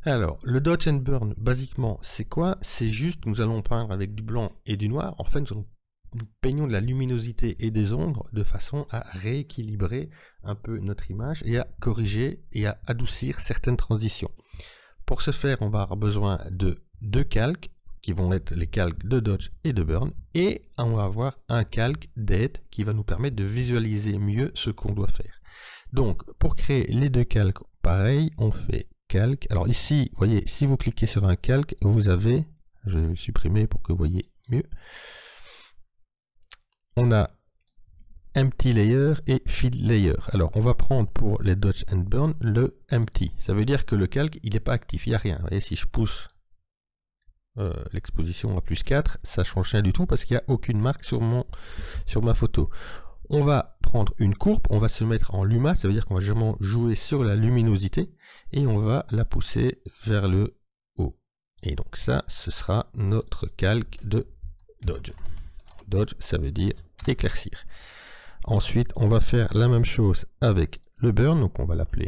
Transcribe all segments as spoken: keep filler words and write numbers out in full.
Alors, le Dodge and Burn, basiquement, c'est quoi? C'est juste, nous allons peindre avec du blanc et du noir. En fait, nous, allons, nous peignons de la luminosité et des ombres de façon à rééquilibrer un peu notre image et à corriger et à adoucir certaines transitions. Pour ce faire, on va avoir besoin de deux calques, qui vont être les calques de Dodge et de Burn, et on va avoir un calque d'Aide qui va nous permettre de visualiser mieux ce qu'on doit faire. Donc, pour créer les deux calques, pareil, on fait calque. Alors ici, vous voyez, si vous cliquez sur un calque, vous avez, je vais le supprimer pour que vous voyez mieux, on a Empty Layer et Fill Layer. Alors, on va prendre pour les Dodge and Burn le Empty. Ça veut dire que le calque, il n'est pas actif, il n'y a rien. Vous voyez, si je pousse euh, l'exposition à plus quatre, ça ne change rien du tout parce qu'il n'y a aucune marque sur, mon, sur ma photo. On va prendre une courbe, on va se mettre en luma, ça veut dire qu'on va vraiment jouer sur la luminosité et on va la pousser vers le haut. Et donc ça, ce sera notre calque de Dodge. Dodge, ça veut dire éclaircir. Ensuite, on va faire la même chose avec le Burn, donc on va l'appeler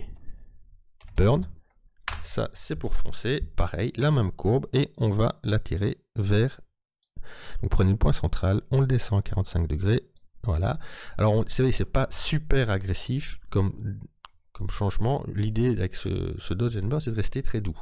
Burn. Ça, c'est pour foncer, pareil, la même courbe, et on va la tirer vers... Donc prenez le point central, on le descend à quarante-cinq degrés, voilà. Alors, c'est vrai, c'est pas super agressif comme, comme changement. L'idée avec ce, ce Dodge and Burn, c'est de rester très doux.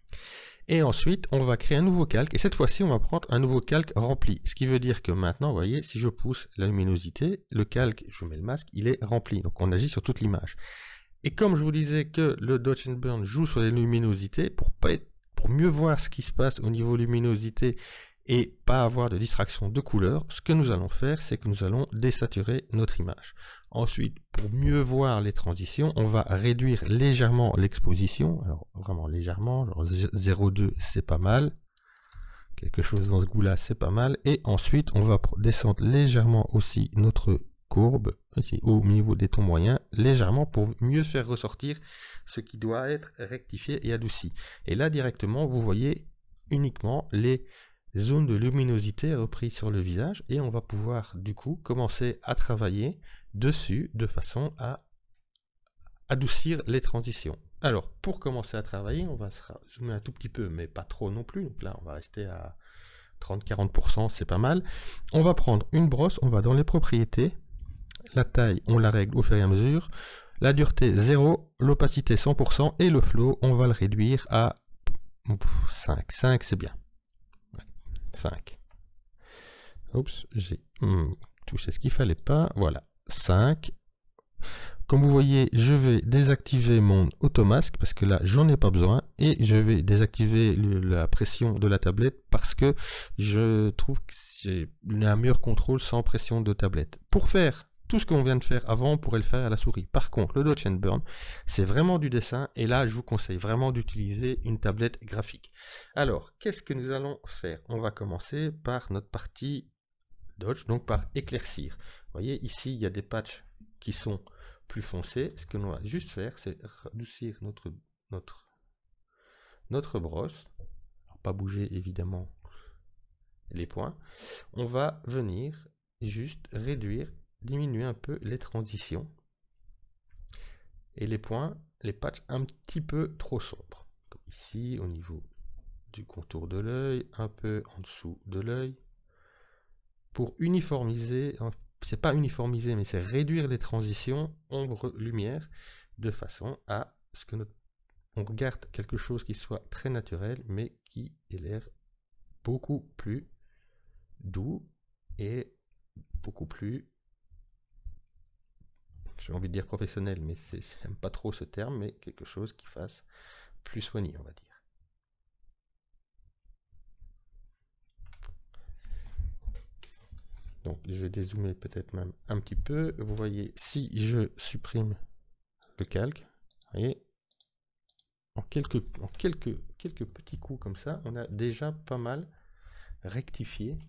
Et ensuite, on va créer un nouveau calque. Et cette fois-ci, on va prendre un nouveau calque rempli. Ce qui veut dire que maintenant, vous voyez, si je pousse la luminosité, le calque, je mets le masque, il est rempli. Donc, on agit sur toute l'image. Et comme je vous disais que le Dodge and Burn joue sur les luminosités, pour, pas être, pour mieux voir ce qui se passe au niveau luminosité et pas avoir de distraction de couleur, ce que nous allons faire, c'est que nous allons désaturer notre image. Ensuite, pour mieux voir les transitions, on va réduire légèrement l'exposition. Alors, vraiment légèrement, genre zéro virgule deux, c'est pas mal. Quelque chose dans ce goût-là, c'est pas mal. Et ensuite, on va descendre légèrement aussi notre courbe, ici au niveau des tons moyens, légèrement pour mieux faire ressortir ce qui doit être rectifié et adouci. Et là, directement, vous voyez uniquement les zones de luminosité reprises sur le visage et on va pouvoir du coup commencer à travailler dessus de façon à adoucir les transitions. Alors pour commencer à travailler, on va se zoomer un tout petit peu mais pas trop non plus, donc là on va rester à trente à quarante pour cent, c'est pas mal. On va prendre une brosse, on va dans les propriétés, la taille on la règle au fur et à mesure, la dureté zéro, l'opacité cent pour cent et le flow on va le réduire à cinq. cinq c'est bien. cinq. Oups, j'ai hmm, touché ce qu'il fallait pas. Voilà, cinq. Comme vous voyez, je vais désactiver mon automasque parce que là, j'en ai pas besoin. Et je vais désactiver le, la pression de la tablette parce que je trouve que j'ai un meilleur contrôle sans pression de tablette. Pour faire tout ce qu'on vient de faire avant, on pourrait le faire à la souris. Par contre, le Dodge and Burn, c'est vraiment du dessin. Et là, je vous conseille vraiment d'utiliser une tablette graphique. Alors, qu'est-ce que nous allons faire? On va commencer par notre partie Dodge, donc par éclaircir. Vous voyez, ici, il y a des patchs qui sont plus foncés. Ce que l'on va juste faire, c'est adoucir notre, notre, notre brosse. Alors, pas bouger, évidemment, les points. On va venir juste réduire, diminuer un peu les transitions. Et les points, les patchs un petit peu trop sombres. Comme ici, au niveau du contour de l'œil, un peu en dessous de l'œil. Pour uniformiser, c'est pas uniformiser, mais c'est réduire les transitions ombre-lumière de façon à ce que notre, on garde quelque chose qui soit très naturel, mais qui ait l'air beaucoup plus doux et beaucoup plus, j'ai envie de dire professionnel, mais c'est, j'aime pas trop ce terme, mais quelque chose qui fasse plus soigné, on va dire. Donc je vais dézoomer peut-être même un petit peu. Vous voyez, si je supprime le calque, vous voyez, en quelques, en quelques, quelques petits coups comme ça, on a déjà pas mal rectifié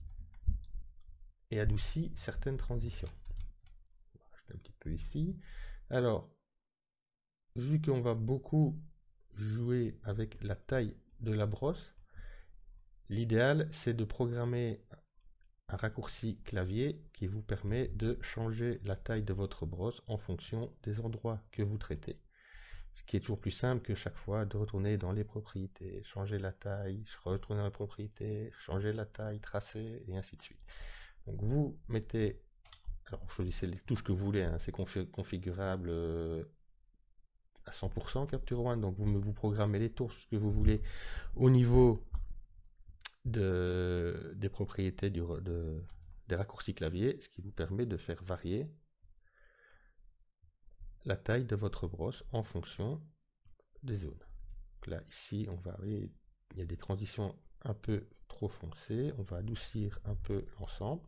et adouci certaines transitions. On va rajouter un petit peu ici. Alors, vu qu'on va beaucoup jouer avec la taille de la brosse, l'idéal c'est de programmer un raccourci clavier qui vous permet de changer la taille de votre brosse en fonction des endroits que vous traitez. Ce qui est toujours plus simple que chaque fois de retourner dans les propriétés, changer la taille, retourner dans les propriétés, changer la taille, tracer, et ainsi de suite. Donc vous mettez, alors vous choisissez les touches que vous voulez, hein, c'est configurable euh, à cent pour cent Capture One, donc vous, vous programmez les touches que vous voulez au niveau de, des propriétés du, de, des raccourcis clavier, ce qui vous permet de faire varier la taille de votre brosse en fonction des zones. Donc là, ici, on va, voyez, il y a des transitions un peu trop foncées, on va adoucir un peu l'ensemble.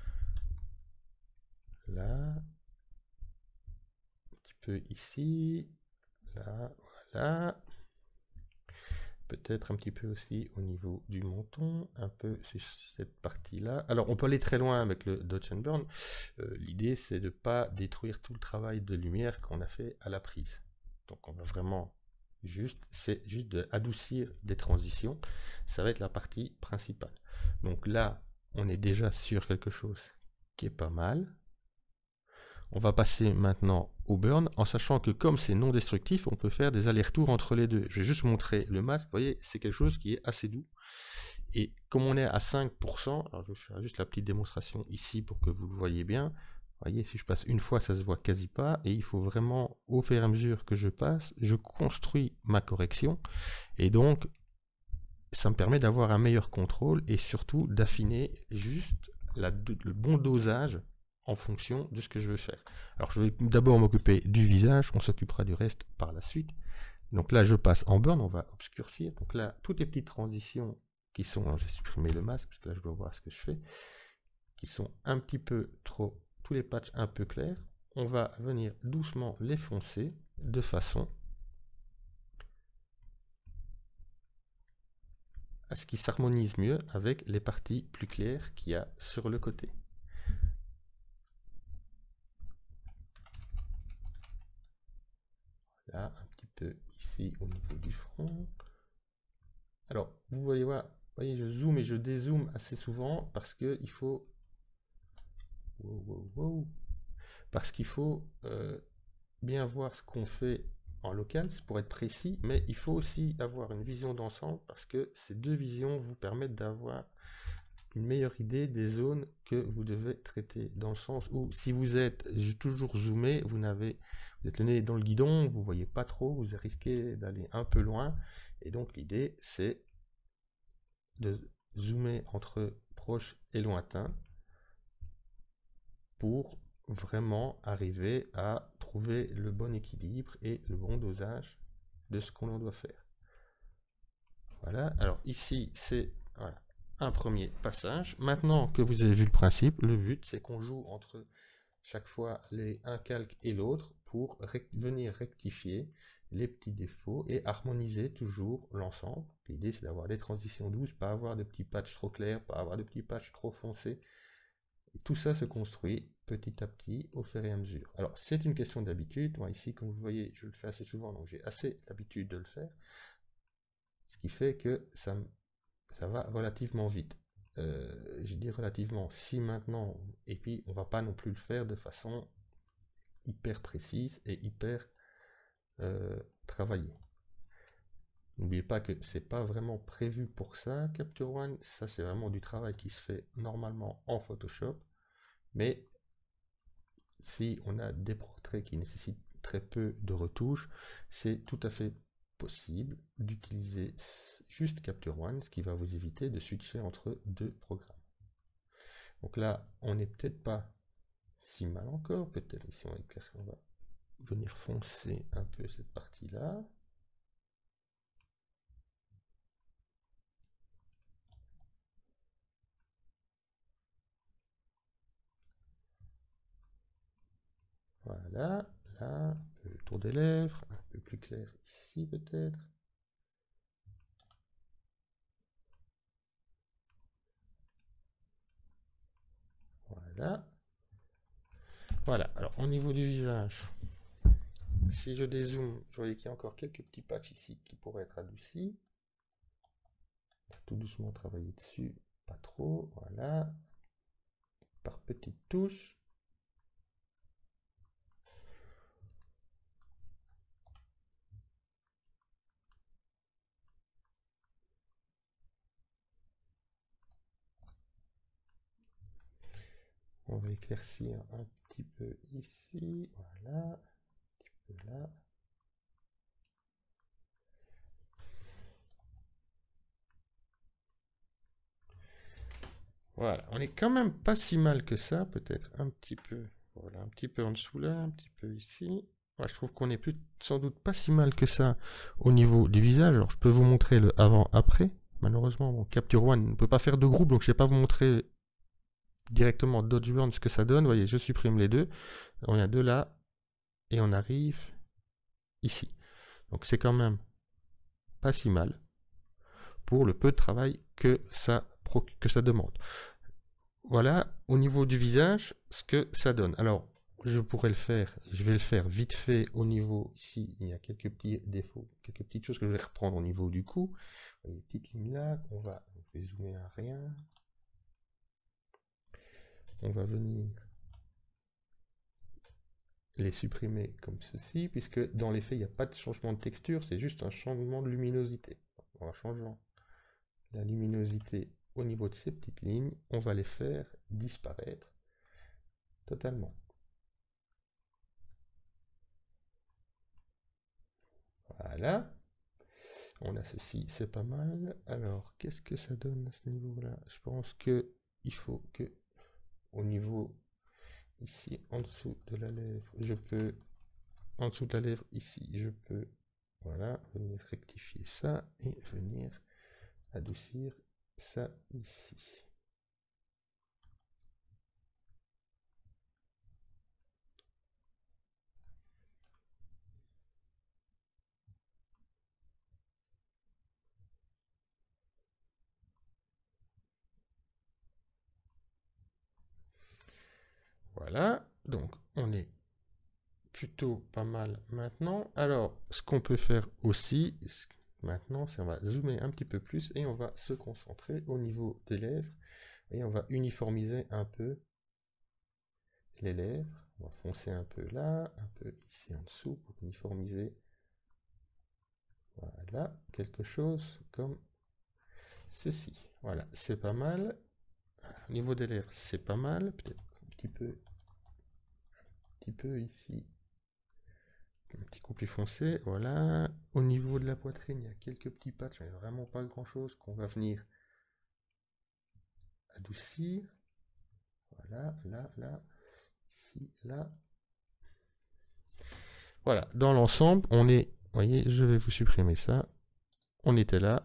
Là, un petit peu ici, là, voilà. Peut-être un petit peu aussi au niveau du menton, un peu sur cette partie-là. Alors, on peut aller très loin avec le Dodge and Burn. Euh, L'idée, c'est de ne pas détruire tout le travail de lumière qu'on a fait à la prise. Donc, on va vraiment juste, c'est juste d'adoucir des transitions. Ça va être la partie principale. Donc là, on est déjà sur quelque chose qui est pas mal. On va passer maintenant au burn, en sachant que comme c'est non destructif, on peut faire des allers-retours entre les deux. Je vais juste montrer le masque, vous voyez, c'est quelque chose qui est assez doux. Et comme on est à cinq pour cent, alors je vais faire juste la petite démonstration ici pour que vous le voyez bien. Vous voyez, si je passe une fois, ça se voit quasi pas, et il faut vraiment, au fur et à mesure que je passe, je construis ma correction, et donc ça me permet d'avoir un meilleur contrôle, et surtout d'affiner juste la, le bon dosage en fonction de ce que je veux faire. Alors je vais d'abord m'occuper du visage, on s'occupera du reste par la suite. Donc là je passe en burn, on va obscurcir. Donc là, toutes les petites transitions qui sont, j'ai supprimé le masque, parce que là je dois voir ce que je fais, qui sont un petit peu trop, tous les patchs un peu clairs, on va venir doucement les foncer de façon à ce qu'ils s'harmonisent mieux avec les parties plus claires qu'il y a sur le côté. Là, un petit peu ici au niveau du front. Alors, vous voyez, voilà, vous voyez, je zoome et je dézoome assez souvent parce que il faut, wow, wow, wow. parce qu'il faut euh, bien voir ce qu'on fait en local, c'est pour être précis, mais il faut aussi avoir une vision d'ensemble parce que ces deux visions vous permettent d'avoir une meilleure idée des zones que vous devez traiter, dans le sens où si vous êtes toujours zoomé, vous n'avez, vous êtes le nez dans le guidon, vous voyez pas trop, vous risquez d'aller un peu loin, et donc l'idée c'est de zoomer entre proche et lointain pour vraiment arriver à trouver le bon équilibre et le bon dosage de ce qu'on doit faire. Voilà, alors ici c'est voilà, un premier passage. Maintenant que vous avez vu le principe, le but c'est qu'on joue entre chaque fois les, un calque et l'autre pour rec venir rectifier les petits défauts et harmoniser toujours l'ensemble. L'idée c'est d'avoir des transitions douces, pas avoir de petits patchs trop clairs, pas avoir de petits patchs trop foncés. Et tout ça se construit petit à petit au fur et à mesure. Alors c'est une question d'habitude. Moi ici, comme vous voyez, je le fais assez souvent, donc j'ai assez l'habitude de le faire. Ce qui fait que ça, ça va relativement vite. Euh, je dis relativement, si maintenant, et puis on va pas non plus le faire de façon hyper précise et hyper euh, travaillée. N'oubliez pas que c'est pas vraiment prévu pour ça, Capture One, ça c'est vraiment du travail qui se fait normalement en Photoshop, mais si on a des portraits qui nécessitent très peu de retouches, c'est tout à fait possible d'utiliser juste Capture One, ce qui va vous éviter de switcher entre deux programmes. Donc là, on n'est peut-être pas si mal encore, peut-être ici on éclaire, on va venir foncer un peu cette partie-là. Voilà, là, le tour des lèvres, un peu plus clair ici peut-être. Voilà. Voilà, alors au niveau du visage, si je dézoome, je vois qu'il y a encore quelques petits patchs ici qui pourraient être adoucis. Tout doucement travailler dessus, pas trop, voilà. Par petites touches. On va éclaircir un petit peu ici, voilà, un petit peu là. Voilà, on est quand même pas si mal que ça, peut-être un petit peu, voilà, un petit peu en dessous là, un petit peu ici. Ouais, je trouve qu'on est plus, sans doute pas si mal que ça au niveau du visage. Alors je peux vous montrer le avant-après. Malheureusement, mon Capture One ne peut pas faire de groupe, donc je ne vais pas vous montrer directement Dodge Burn ce que ça donne. Vous voyez, je supprime les deux. On a deux là, et on arrive ici. Donc c'est quand même pas si mal pour le peu de travail que ça, que ça demande. Voilà, au niveau du visage, ce que ça donne. Alors, je pourrais le faire, je vais le faire vite fait au niveau, ici, il y a quelques petits défauts, quelques petites choses que je vais reprendre au niveau du cou. Il y a des petites lignes là, on va, on va zoomer à rien. On va venir les supprimer comme ceci, puisque dans les faits, il n'y a pas de changement de texture, c'est juste un changement de luminosité. En changeant la luminosité au niveau de ces petites lignes, on va les faire disparaître totalement. Voilà. On a ceci, c'est pas mal. Alors, qu'est-ce que ça donne à ce niveau-là? Je pense que il faut que, au niveau ici, en dessous de la lèvre, je peux, en dessous de la lèvre, ici, je peux, voilà, venir rectifier ça et venir adoucir ça ici. Voilà, donc on est plutôt pas mal maintenant. Alors, ce qu'on peut faire aussi, maintenant, c'est on va zoomer un petit peu plus et on va se concentrer au niveau des lèvres et on va uniformiser un peu les lèvres. On va foncer un peu là, un peu ici en dessous pour uniformiser. Voilà, quelque chose comme ceci. Voilà, c'est pas mal. Au niveau des lèvres, c'est pas mal. Peut-être un petit peu, un petit peu ici. Un petit coup plus foncé, voilà. Au niveau de la poitrine, il y a quelques petits patchs, mais vraiment pas grand chose qu'on va venir adoucir. Voilà, là, là, ici, là. Voilà, dans l'ensemble, on est, vous voyez, je vais vous supprimer ça. On était là.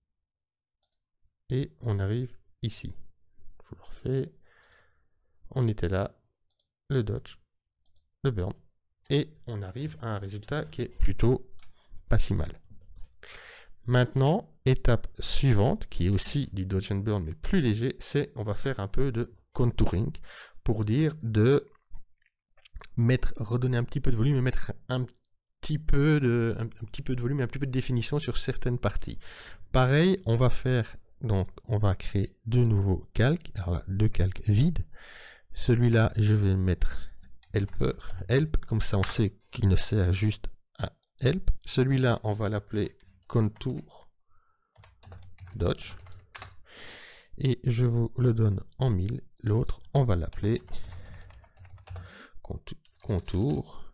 Et on arrive ici. Je vous le refais. On était là, le dodge, le burn. Et on arrive à un résultat qui est plutôt pas si mal. Maintenant, étape suivante, qui est aussi du dodge and burn, mais plus léger, c'est on va faire un peu de contouring pour dire de mettre, redonner un petit peu de volume et mettre un petit peu de, un, un petit peu de volume et un petit peu de définition sur certaines parties. Pareil, on va faire, donc on va créer deux nouveaux calques, alors là, deux calques vides. Celui-là, je vais mettre helper, help, comme ça on sait qu'il ne sert juste à help. Celui-là, on va l'appeler contour dodge. Et je vous le donne en mille. L'autre, on va l'appeler contour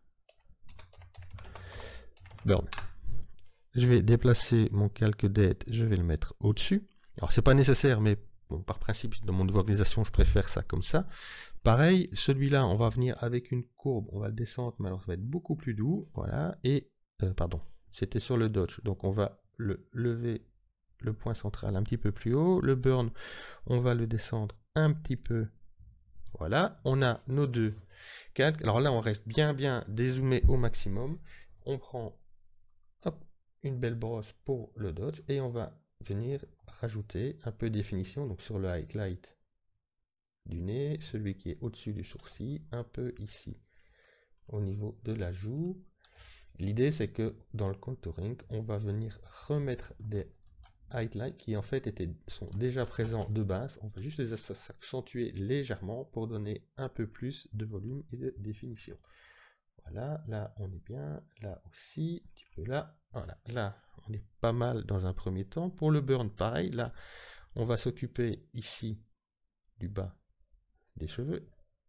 burn. Je vais déplacer mon calque d'aide, je vais le mettre au-dessus. Alors c'est pas nécessaire, mais bon, par principe, dans mon niveau organisation, je préfère ça comme ça. Pareil, celui-là, on va venir avec une courbe, on va le descendre, mais alors ça va être beaucoup plus doux, voilà. Et, euh, pardon, c'était sur le dodge, donc on va le lever, le point central un petit peu plus haut. Le burn, on va le descendre un petit peu, voilà. On a nos deux calques. Alors là, on reste bien, bien dézoomé au maximum. On prend, hop, une belle brosse pour le dodge et on va venir rajouter un peu de définition, donc sur le highlight du nez, celui qui est au-dessus du sourcil, un peu ici au niveau de la joue. L'idée c'est que dans le contouring, on va venir remettre des highlights qui en fait étaient, sont déjà présents de base, on va juste les accentuer légèrement pour donner un peu plus de volume et de définition. Voilà, là on est bien, là aussi, un petit peu là, voilà, là on est pas mal dans un premier temps. Pour le burn, pareil, là on va s'occuper ici du bas des cheveux.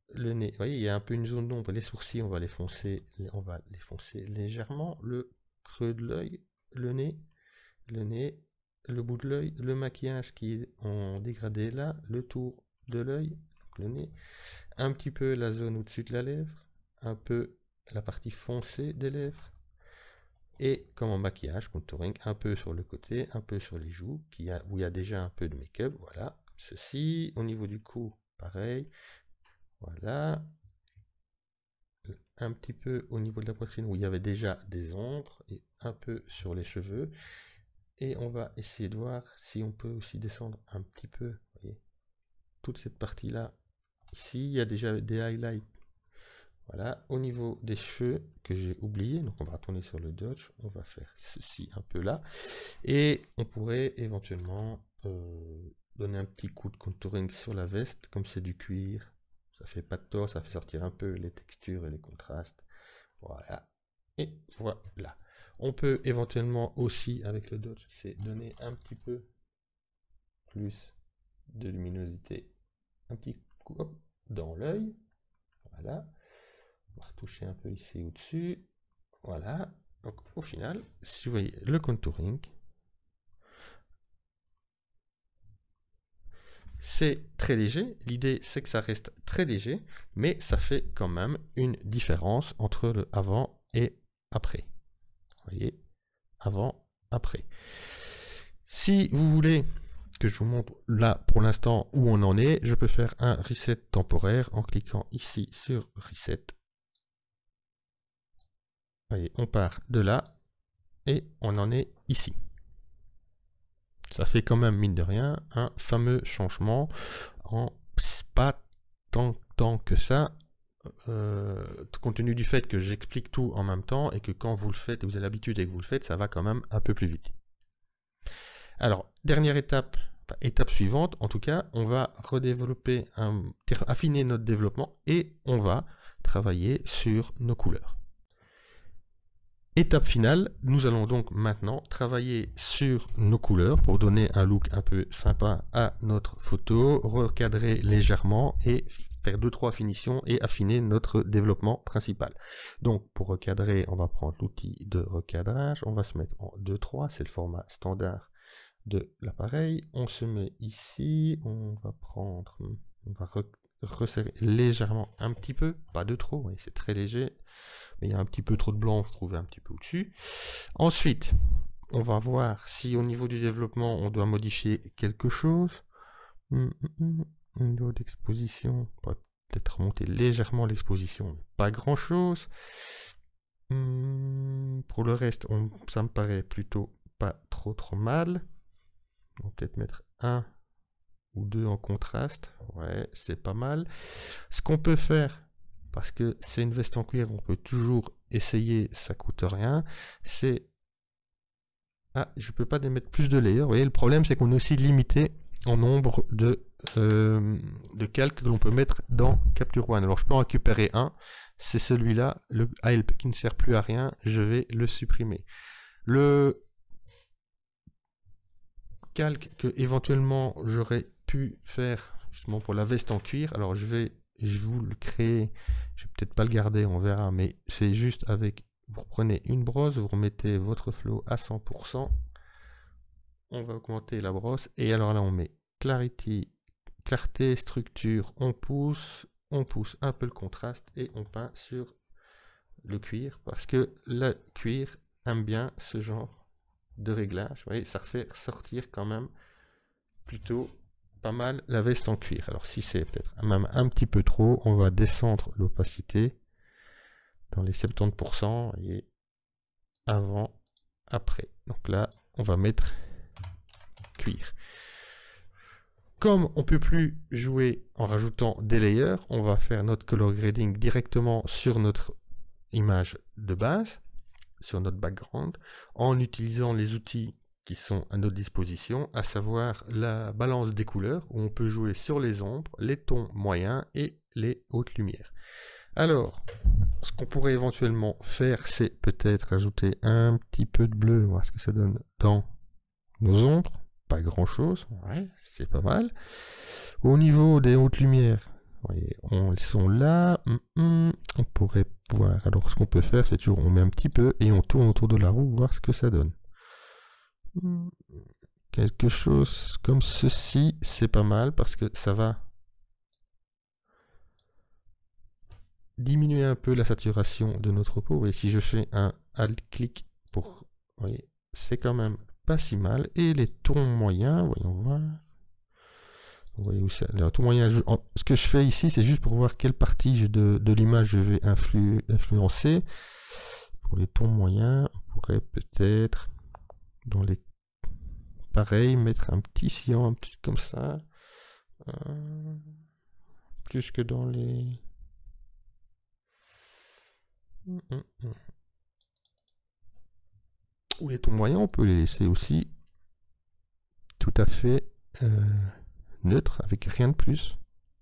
le nez, vous voyez, il y a un peu une zone d'ombre. Les sourcils, on va les foncer, on va les foncer légèrement. Le creux de l'œil, le nez, le nez, le bout de l'œil, le maquillage qui est en dégradé là, le tour de l'œil, le nez, un petit peu la zone au-dessus de la lèvre, un peu la partie foncée des lèvres, et comme en maquillage, contouring, un peu sur le côté, un peu sur les joues, qui a, où il y a déjà un peu de make-up, voilà, comme ceci. Au niveau du cou, pareil, voilà. Un petit peu au niveau de la poitrine où il y avait déjà des ombres, et un peu sur les cheveux. Et on va essayer de voir si on peut aussi descendre un petit peu, vous voyez, toute cette partie-là. Ici, il y a déjà des highlights. Voilà, au niveau des cheveux que j'ai oublié, donc on va retourner sur le dodge, on va faire ceci un peu là, et on pourrait éventuellement euh, donner un petit coup de contouring sur la veste, comme c'est du cuir, ça fait pas de tort, ça fait sortir un peu les textures et les contrastes, voilà, et voilà. On peut éventuellement aussi, avec le dodge, c'est donner un petit peu plus de luminosité, un petit coup hop, dans l'œil, voilà. On va retoucher un peu ici au-dessus. Voilà. Donc au final, si vous voyez le contouring, c'est très léger. L'idée, c'est que ça reste très léger, mais ça fait quand même une différence entre le avant et après. Vous voyez, avant, après. Si vous voulez que je vous montre là pour l'instant où on en est, je peux faire un reset temporaire en cliquant ici sur reset. Voyez, on part de là et on en est ici. Ça fait quand même, mine de rien, un fameux changement en pas tant, tant que ça, euh, compte tenu du fait que j'explique tout en même temps et que quand vous le faites et vous avez l'habitude et que vous le faites, ça va quand même un peu plus vite. Alors, dernière étape, enfin, étape suivante, en tout cas, on va redévelopper, un, affiner notre développement et on va travailler sur nos couleurs. Étape finale, nous allons donc maintenant travailler sur nos couleurs pour donner un look un peu sympa à notre photo, recadrer légèrement et faire deux trois finitions et affiner notre développement principal. Donc pour recadrer, on va prendre l'outil de recadrage, on va se mettre en deux trois, c'est le format standard de l'appareil. On se met ici, on va prendre, on va resserrer légèrement un petit peu, pas de trop, oui, c'est très léger. Mais il y a un petit peu trop de blanc, je trouvais un petit peu au-dessus. Ensuite, on va voir si au niveau du développement, on doit modifier quelque chose. Au niveau d'exposition, on va peut-être remonter légèrement l'exposition, pas grand-chose. Pour le reste, on, ça me paraît plutôt pas trop trop mal. On va peut-être mettre un ou deux en contraste. Ouais, c'est pas mal. Ce qu'on peut faire, parce que c'est une veste en cuir, on peut toujours essayer, ça coûte rien, c'est... Ah, je peux pas mettre plus de layers, vous voyez, le problème c'est qu'on est aussi limité en nombre de, euh, de calques que l'on peut mettre dans Capture One. Alors je peux en récupérer un, c'est celui-là, le help qui ne sert plus à rien, je vais le supprimer. Le calque que éventuellement j'aurais pu faire justement pour la veste en cuir, alors je vais je vais vous le créer, je vais peut-être pas le garder, on verra, mais c'est juste avec, vous prenez une brosse, vous remettez votre flow à cent pour cent, on va augmenter la brosse, et alors là on met clarity, clarté, structure, on pousse, on pousse un peu le contraste, et on peint sur le cuir, parce que le cuir aime bien ce genre de réglage, vous voyez, ça fait ressortir quand même plutôt pas mal la veste en cuir. Alors si c'est peut-être même un petit peu trop, on va descendre l'opacité dans les soixante-dix pour cent et avant, après. Donc là, on va mettre cuir. Comme on peut plus jouer en rajoutant des layers, on va faire notre color grading directement sur notre image de base, sur notre background, en utilisant les outils qui sont à notre disposition, à savoir la balance des couleurs, où on peut jouer sur les ombres, les tons moyens et les hautes lumières. Alors, ce qu'on pourrait éventuellement faire, c'est peut-être ajouter un petit peu de bleu, voir ce que ça donne dans nos ombres. Pas grand chose, ouais, c'est pas mal. Au niveau des hautes lumières, voyez, on, ils sont là. On pourrait voir. Alors, ce qu'on peut faire, c'est toujours, on met un petit peu et on tourne autour de la roue, voir ce que ça donne. Quelque chose comme ceci, c'est pas mal parce que ça va diminuer un peu la saturation de notre peau. Et si je fais un alt-clic pour, vous voyez, c'est quand même pas si mal. Et les tons moyens, voyons voir. Vous voyez où ça, les tons moyens, je, en, ce que je fais ici, c'est juste pour voir quelle partie de, de l'image je vais influ, influencer. Pour les tons moyens, on pourrait peut-être, dans les pareil, mettre un petit cyan, un petit comme ça. Euh, plus que dans les... Ou les tons moyens, on peut les laisser aussi tout à fait euh, neutres, avec rien de plus.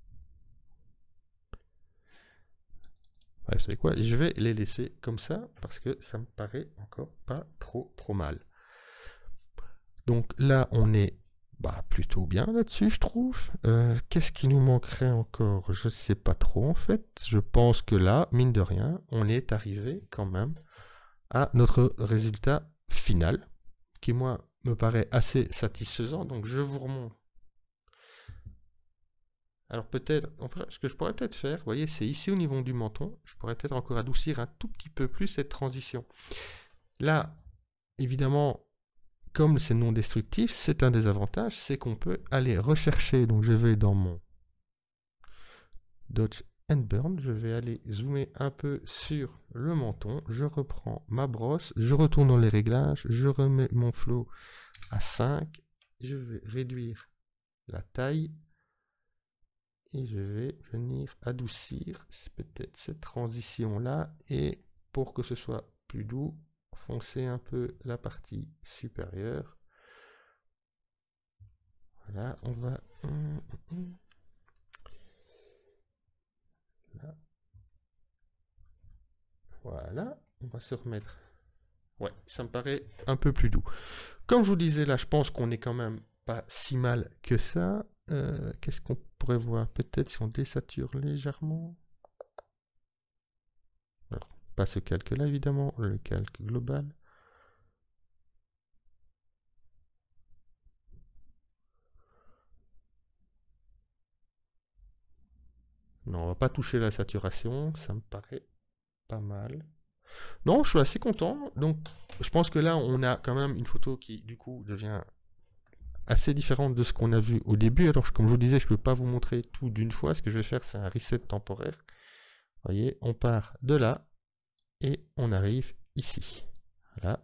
Ouais, vous savez quoi, je vais les laisser comme ça, parce que ça me paraît encore pas trop trop mal. Donc là, on est bah, plutôt bien là-dessus, je trouve. Euh, Qu'est-ce qui nous manquerait encore? Je ne sais pas trop, en fait. Je pense que là, mine de rien, on est arrivé quand même à notre résultat final, qui, moi, me paraît assez satisfaisant. Donc, je vous remonte. Alors, peut-être, enfin, ce que je pourrais peut-être faire, vous voyez, c'est ici au niveau du menton. Je pourrais peut-être encore adoucir un tout petit peu plus cette transition. Là, évidemment... Comme c'est non destructif, c'est un des avantages, c'est qu'on peut aller rechercher. Donc je vais dans mon Dodge and Burn, je vais aller zoomer un peu sur le menton, je reprends ma brosse, je retourne dans les réglages, je remets mon flow à cinq, je vais réduire la taille et je vais venir adoucir peut-être cette transition là, et pour que ce soit plus doux, foncer un peu la partie supérieure. Voilà, on va... Là. Voilà, on va se remettre... Ouais, ça me paraît un peu plus doux. Comme je vous disais, là, je pense qu'on est quand même pas si mal que ça. Euh, Qu'est-ce qu'on pourrait voir? Peut-être si on désature légèrement. Alors, pas ce calque-là, évidemment, le calque global. Non, on va pas toucher la saturation, ça me paraît pas mal. Non, je suis assez content. Donc, je pense que là, on a quand même une photo qui, du coup, devient assez différente de ce qu'on a vu au début. Alors, comme je vous disais, je ne peux pas vous montrer tout d'une fois. Ce que je vais faire, c'est un reset temporaire. Vous voyez, on part de là et on arrive ici. Voilà.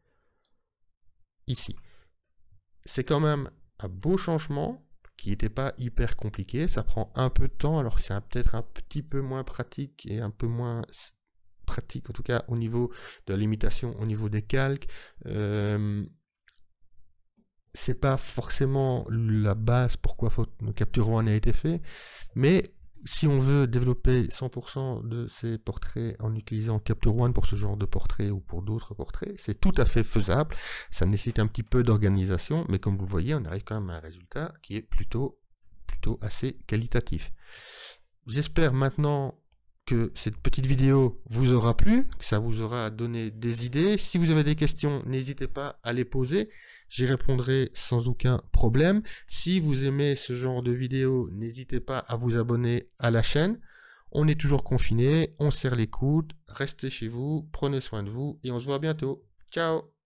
Ici. C'est quand même un beau changement qui n'était pas hyper compliqué. Ça prend un peu de temps. Alors, c'est peut-être un petit peu moins pratique et un peu moins... pratique, en tout cas au niveau de la limitation, au niveau des calques. Euh, c'est pas forcément la base pourquoi Capture One a été fait, mais si on veut développer cent pour cent de ces portraits en utilisant Capture One pour ce genre de portrait ou pour d'autres portraits, c'est tout à fait faisable. Ça nécessite un petit peu d'organisation, mais comme vous voyez, on arrive quand même à un résultat qui est plutôt, plutôt assez qualitatif. J'espère maintenant que cette petite vidéo vous aura plu, que ça vous aura donné des idées. Si vous avez des questions, n'hésitez pas à les poser. J'y répondrai sans aucun problème. Si vous aimez ce genre de vidéo, n'hésitez pas à vous abonner à la chaîne. On est toujours confinés, on serre les coudes, restez chez vous, prenez soin de vous et on se voit bientôt. Ciao!